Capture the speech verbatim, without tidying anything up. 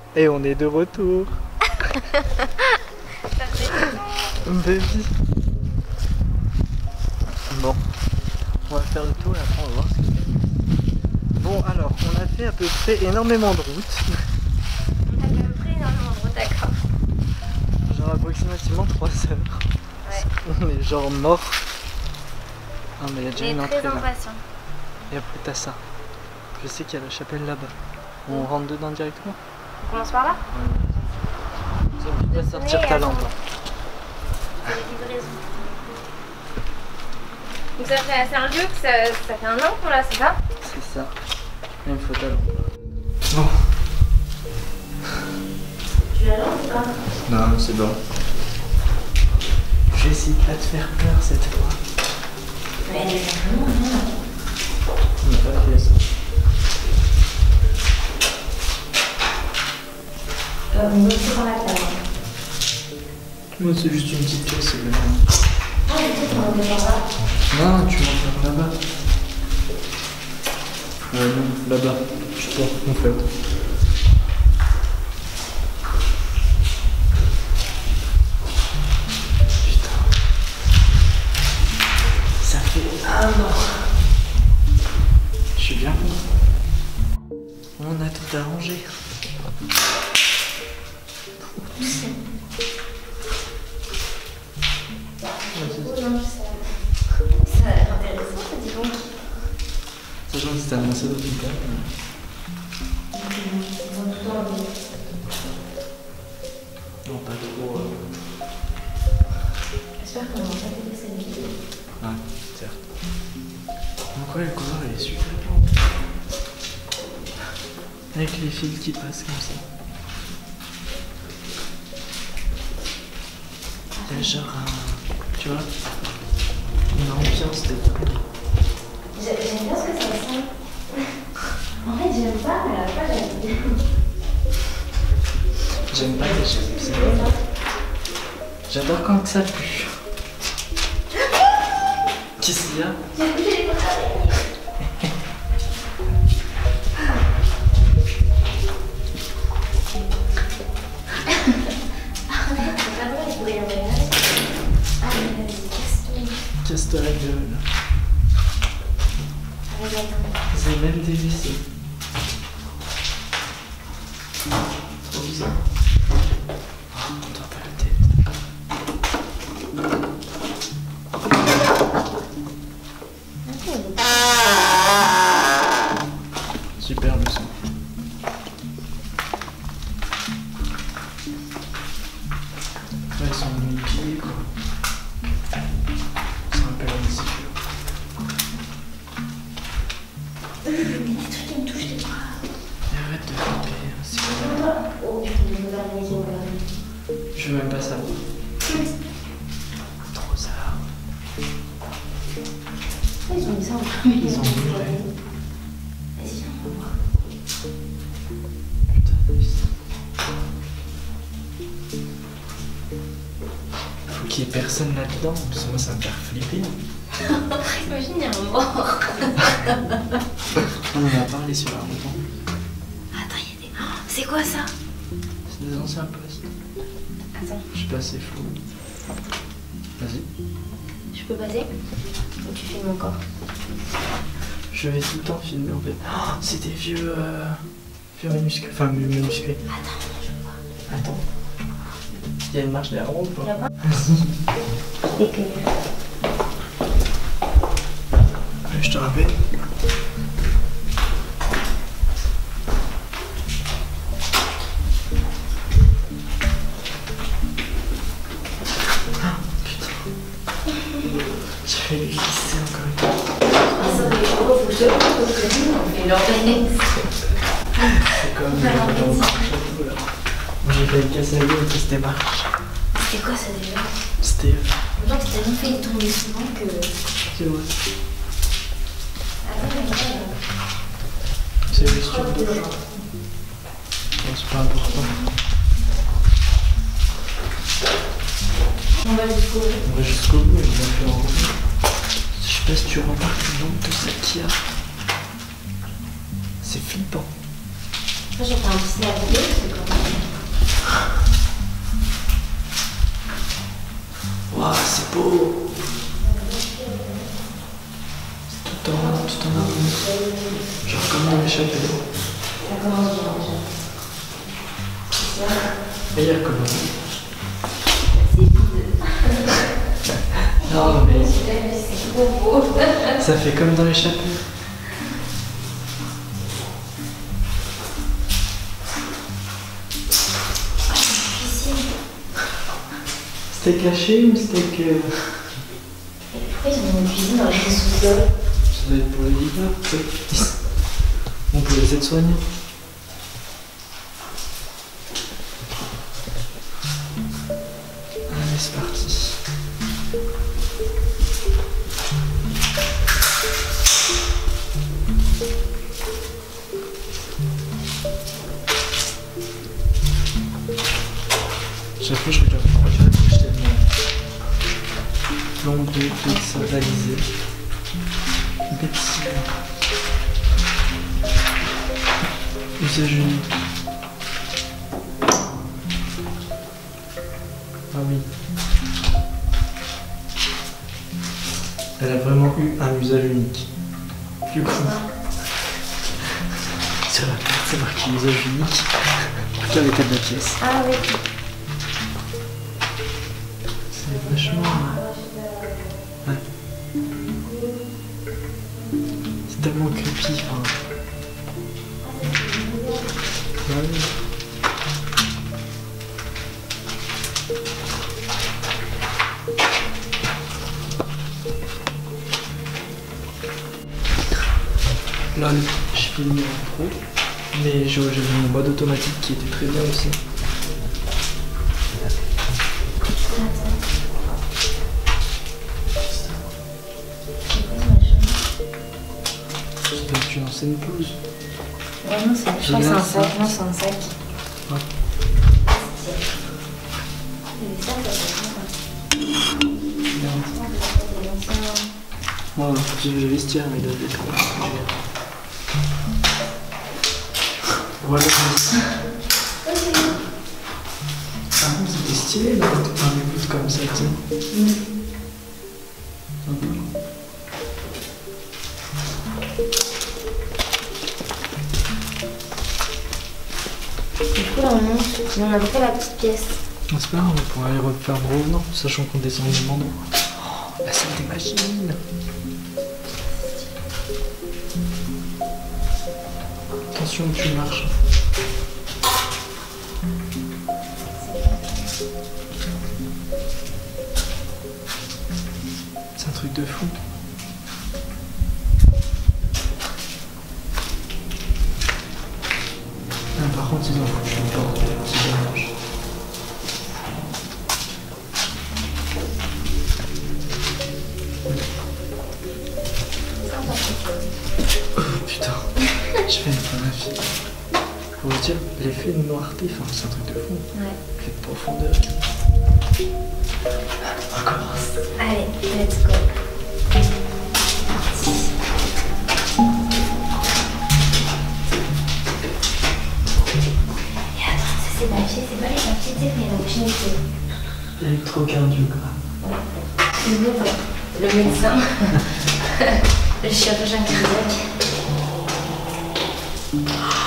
Et on est de retour. Ça fait Baby. Bon, on va faire le tour et après on va voir ce qu'il y a. Bon alors, on a fait à peu près énormément de route. On a à peu près énormément de route, d'accord. Genre approximativement trois heures. Ouais. On est genre mort. Ah mais il y a déjà On une est entrée très là. impatients. Et après t'as ça. Je sais qu'il y a la chapelle là-bas. On rentre dedans directement. On commence par là? Ça ne peut pas sortir ta lampe. C'est les livraisons. Donc ça fait, c'est un lieu que ça, ça fait un an qu'on l'a, c'est ça? C'est ça. Il me faut ta lampe. Bon. Tu la lances ou pas? Non, c'est bon. Je vais essayer de pas te faire peur cette fois. Mais elle est vraiment bien. On n'a pas fait ça. Euh, on va aussi par la table. Moi c'est juste une petite pièce, c'est le même. Ah, mais peut-être qu'on va par là. Non, tu vas faire là-bas. Ouais, non, là-bas. Je sais pas, en fait. Putain. Ça fait un an. Je suis bien content. On a tout arrangé. Ça a l'air intéressant, ça, dis donc. Sachant que c'était annoncé dans une carte. Non, pas trop. Euh... J'espère qu'on va pas t'aider cette vidéo. Ouais, certes. Donc ouais, le couloir il est super grand. Avec les fils qui passent comme ça. Il y a genre un... Tu vois, une ambiance de dingue. J'aime bien ce que ça sent. En fait, j'aime pas, mais à la fois, j'aime bien. J'aime pas les choses, c'est vrai. J'adore quand ça pue. Qu'est-ce qu'il y a? J'ai goûté les potes d'araignée. Arrête, c'est pas vrai, il pourrait y avoir une araignée. Ah, mais vas-y, casse-toi. Casse-toi la gueule. Allez, attends. C'est même des W C. Trop bizarre. Oh, on tord pas la tête. Super le son. Ouais, ils sont mi-pieds quoi. Ça rappelle un petit peu. Des trucs qui me touchent les bras. Arrête de frapper, c'est bon. Oh putain, il nous a araignée qui nous a. Je veux même pas savoir. Trop ça. Ils ont mis ça en premier. Ils ont mis, ouais. Vas-y, on va voir. Putain, nice. Faut qu'il y ait personne là-dedans, parce que moi ça va me faire flipper. Imagine, il y a un mort. On en a parlé sur la route. Attends, il y a des. Oh, c'est quoi ça? C'est des anciens postes. Attends, Je sais pas, c'est flou. Vas-y. je peux passer? Ou tu filmes encore? Je vais tout le temps filmer en fait. Oh, c'est des vieux. Euh, vieux manuscrits. Enfin, vieux manuscrits. Attends, je vois. Attends. Il y a une marche derrière ou pas? Là-bas? Vas-y. Et que. Je te rappelle. Je vais glisser encore une fois. Ah, ça fait gros, faut que je te montre parce que nous, on fait l'organisme. C'est comme dans le château là. Moi j'ai fait le casse à gueule et c'était marche. C'était quoi ça déjà? C'était. Je crois que t'as tellement fait tomber souvent que. C'est vrai. Attends, mais là, C'est juste une douche. Bon, c'est pas important. on va jusqu'au bout. On va jusqu'au bout et on va faire en route. Je sais pas si tu remarques le nombre de sacs qu'il y a. C'est flippant. Moi j'ai fait un petit snap vidéo, c'est quand même. Waouh, c'est beau. C'est tout en, tout en harmonie. Genre comme dans les chapelles. Ça commence bien déjà. C'est ça. Meilleur comment. C'est bideux. Non mais C'est trop beau. ça fait comme dans les chapelles. Ah, c'est difficile. Steak haché ou steak... Euh... Et pourquoi ils ont une cuisine dans le sous-sol? Ça doit être pour les livreurs, peut-être. On peut les aides-soignants. Allez, c'est parti. Chaque fois, je regarde pour regarder que je t'aime. L'ombre de pizza réalisée. Bêtise. Usage unique. Ah oui. Elle a vraiment eu un usage unique. Du coup, sur la carte, c'est marqué usage unique. Plutôt à l'état de la pièce. Ah oui. C'est vachement... Ouais. C'est tellement creepy, enfin... Ouais. Lol, je filme en pro, mais j'avais mon mode automatique qui était très bien aussi. C'est une ancienne blouse. Ouais, non, c'est je pense que c'est un sac. Non, c'est un sac. Ouais. Les sacs, ça fait Merde. Moi, j'ai le vestiaire, mais il doit être quoi. Voilà. Ah bon, c'était stylé là, un écoute comme ça, tu sais. Mm. Mhm. Du coup, là, on monte. Mais on a fait la petite pièce. C'est pas grave, on pourrait aller refaire en revenant, sachant qu'on descend au même endroit. Oh, la salle des machines. Attention où tu marches. C'est un truc de fou. Ah, par contre, ils ont foutu une porte, c'est dommage. Oh putain, je fais une photographie. Faut vous dire, l'effet de noirté, enfin, c'est un truc de fou. Ouais. L'effet de profondeur. On commence. Allez, let's go. Et attends, ça c'est papier, c'est pas les papiers, tu sais, mais la machine c'est. Électrocardiogramme. Le nouveau, le médecin, le chirurgien cardiaque.